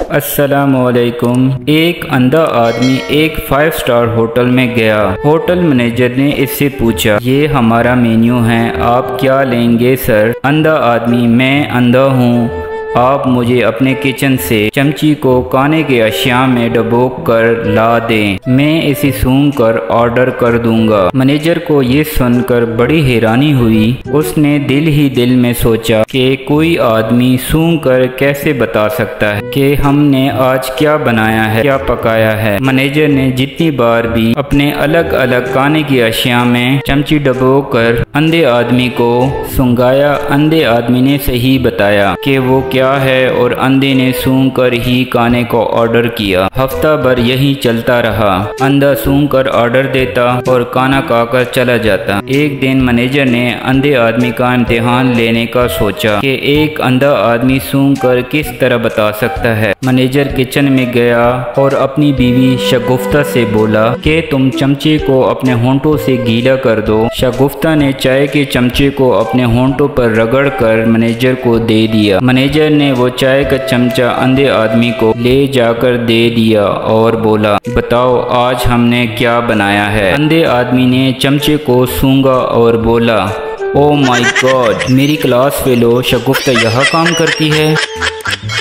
अस्सलामुअलैकुम। एक अंधा आदमी एक 5 स्टार होटल में गया। होटल मैनेजर ने इससे पूछा, ये हमारा मेन्यू है, आप क्या लेंगे सर? अंधा आदमी, मैं अंधा हूँ, आप मुझे अपने किचन से चमची को खाने के अशिया में डुबो कर ला दें, मैं इसे सूंघ कर ऑर्डर कर दूंगा। मैनेजर को ये सुनकर बड़ी हैरानी हुई। उसने दिल ही दिल में सोचा कि कोई आदमी सूंघ कर कैसे बता सकता है कि हमने आज क्या बनाया है, क्या पकाया है। मैनेजर ने जितनी बार भी अपने अलग अलग खाने की अशिया में चमची डुबो कर अंधे आदमी को सूंघाया, अंधे आदमी ने सही बताया कि वो क्या है और अंधे ने सूंघ कर ही खाने को ऑर्डर किया। हफ्ता भर यही चलता रहा। अंधा सूंघ कर ऑर्डर देता और खाना खाकर चला जाता। एक दिन मैनेजर ने अंधे आदमी का इम्तिहान लेने का सोचा कि एक अंधा आदमी सूंघ कर किस तरह बता सकता है। मैनेजर किचन में गया और अपनी बीवी शगुफ्ता से बोला कि तुम चमचे को अपने होंठों से गीला कर दो। शगुफ्ता ने चाय के चमचे को अपने होंठों पर रगड़ कर मैनेजर को दे दिया। मैनेजर ने वो चाय का चमचा अंधे आदमी को ले जाकर दे दिया और बोला, बताओ आज हमने क्या बनाया है? अंधे आदमी ने चमचे को सूंघा और बोला, ओ माय गॉड, मेरी क्लास फेलो शगुफ्ता यह काम करती है।